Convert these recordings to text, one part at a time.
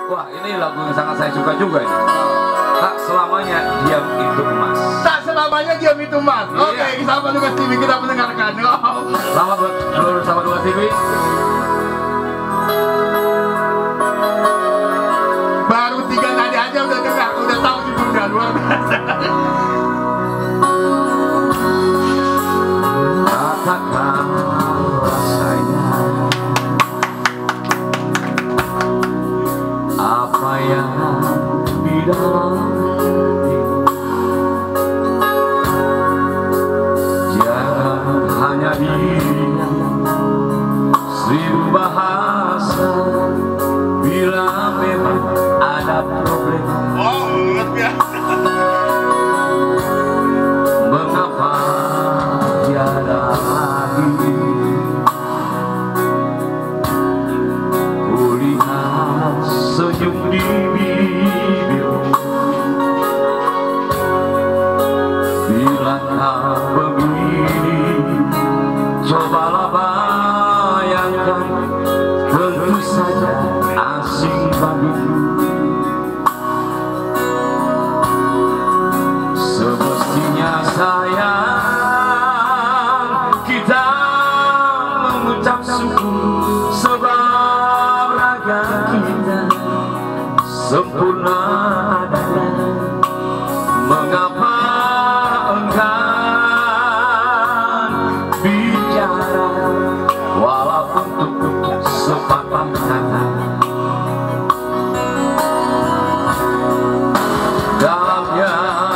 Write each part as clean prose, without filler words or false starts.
Wah, ini lagu yang sangat saya suka juga ini. Tak selamanya diam itu emas. Tak selamanya diam itu emas. Iya. Oke, sahabat Lukas TV kita mendengarkan. Selamat buat seluruh sahabat Lukas TV. Baru 3 nada aja udah dengar, udah tahu judulnya, luar biasa. Katakan rasanya apa yang di dalam hati. Jangan hanya diam 1000 bahasa bila memang ada problem. Oh, luar biasa. Mengapa tiada lagi kulihat senyum di bibirmu bila kau begini. Cobalah bayangkan, tentu saja asing bagiku. Semestinya sayang kita mengucap syukur sebab raga kita sempurna adanya. Mengapa enggan bicara walaupun untuk sepatah kata? Dalamnya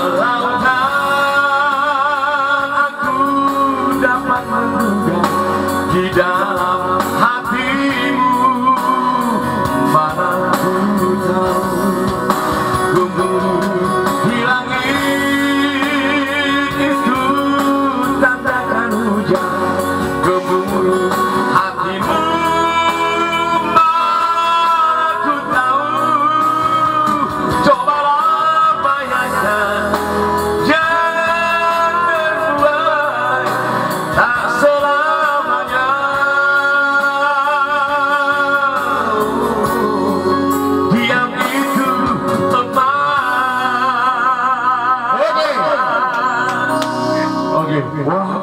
lautan aku dapat menduga di dalam hatimu. Mana ku tahu gemuruh di langit itu tandakan hujan. Gemuruh hatimu mana ku tahu. Cobalah bayangkan, jangan berbuat tak selamanya diam itu emas. Oke. Wah,